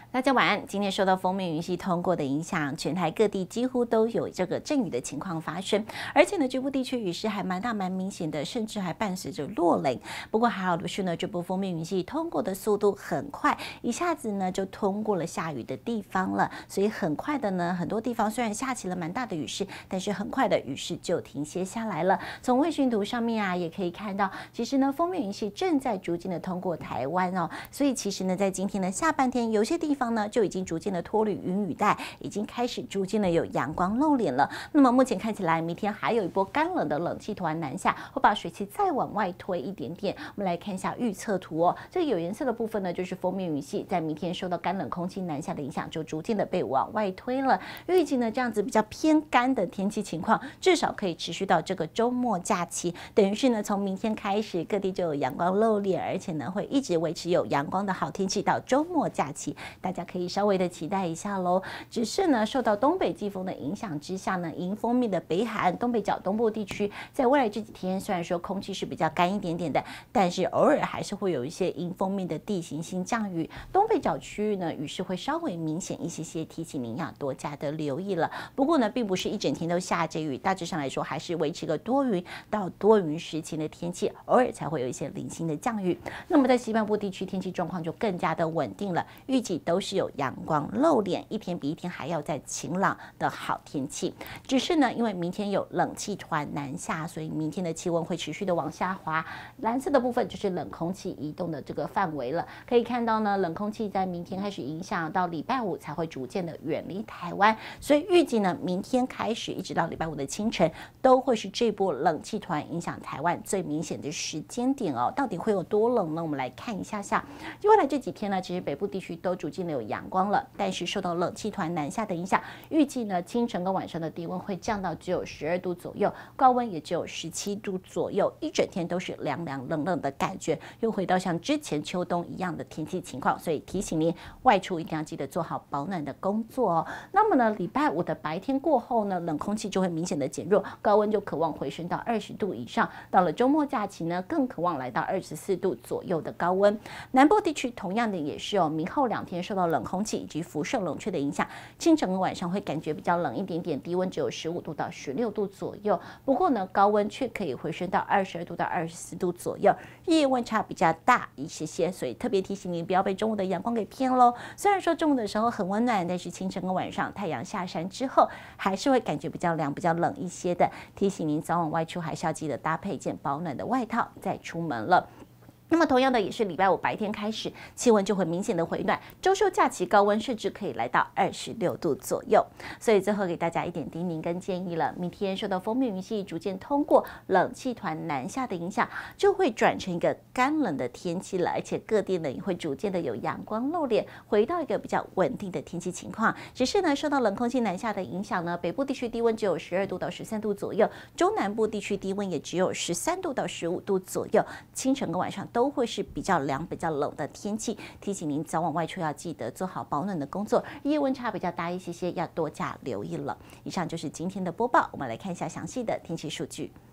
大家晚安。今天受到锋面云系通过的影响，全台各地几乎都有这个阵雨的情况发生，而且呢，局部地区雨势还蛮大、蛮明显的，甚至还伴随着落雷。不过还好的是呢，这波锋面云系通过的速度很快，一下子呢就通过了下雨的地方了，所以很快的呢，很多地方虽然下起了蛮大的雨势，但是很快的雨势就停歇下来了。从卫星图上面啊，也可以看到，其实呢，锋面云系正在逐渐的通过台湾哦，所以其实呢，在今天的下半天，有些地方呢就已经逐渐的脱离云雨带，已经开始逐渐的有阳光露脸了。那么目前看起来，明天还有一波干冷的冷气团南下，会把水汽再往外推一点点。我们来看一下预测图哦，这个有颜色的部分呢，就是锋面云系在明天受到干冷空气南下的影响，就逐渐的被往外推了。预计呢，这样子比较偏干的天气情况，至少可以持续到这个周末假期。等于是呢，从明天开始，各地就有阳光露脸，而且呢，会一直维持有阳光的好天气到周末假期。大家可以稍微的期待一下喽。只是呢，受到东北季风的影响之下呢，迎风面的北海岸、东北角东部地区，在未来这几天虽然说空气是比较干一点点的，但是偶尔还是会有一些迎风面的地形性降雨。东北角区域呢，雨势会稍微明显一些，提醒您要多加的留意了。不过呢，并不是一整天都下着雨，大致上来说还是维持个多云到多云时晴的天气，偶尔才会有一些零星的降雨。那么在西半部地区，天气状况就更加的稳定了，预计都是有阳光露脸，一天比一天还要再晴朗的好天气。只是呢，因为明天有冷气团南下，所以明天的气温会持续的往下滑。蓝色的部分就是冷空气移动的这个范围了。可以看到呢，冷空气在明天开始影响，到礼拜五才会逐渐的远离台湾。所以预计呢，明天开始一直到礼拜五的清晨，都会是这波冷气团影响台湾最明显的时间点哦。到底会有多冷呢？我们来看一下。接下来这几天呢，其实北部地区都逐渐的有阳光了，但是受到冷气团南下的影响，预计呢清晨跟晚上的低温会降到只有12度左右，高温也只有17度左右，一整天都是凉凉冷冷的感觉，又回到像之前秋冬一样的天气情况，所以提醒您外出一定要记得做好保暖的工作哦。那么呢，礼拜五的白天过后呢，冷空气就会明显的减弱，高温就渴望回升到20度以上，到了周末假期呢，更渴望来到24度左右的高温。南部地区同样的也是明后2天受到冷空气以及辐射冷却的影响，清晨和晚上会感觉比较冷一点点，低温只有15度到16度左右。不过呢，高温却可以回升到22度到24度左右，日夜温差比较大一些，所以特别提醒您不要被中午的阳光给骗喽。虽然说中午的时候很温暖，但是清晨和晚上太阳下山之后，还是会感觉比较凉、比较冷一些的。提醒您早晚外出还是要记得搭配一件保暖的外套再出门了。那么同样的也是礼拜五白天开始，气温就会明显的回暖，周休假期高温甚至可以来到26度左右。所以最后给大家一点叮咛跟建议了，明天受到锋面云系逐渐通过冷气团南下的影响，就会转成一个干冷的天气了，而且各地呢也会逐渐的有阳光露脸，回到一个比较稳定的天气情况。只是呢，受到冷空气南下的影响呢，北部地区低温只有12度到13度左右，中南部地区低温也只有13度到15度左右，清晨跟晚上都会是比较凉、比较冷的天气，提醒您早晚外出要记得做好保暖的工作，日夜温差比较大一些，要多加留意了。以上就是今天的播报，我们来看一下详细的天气数据。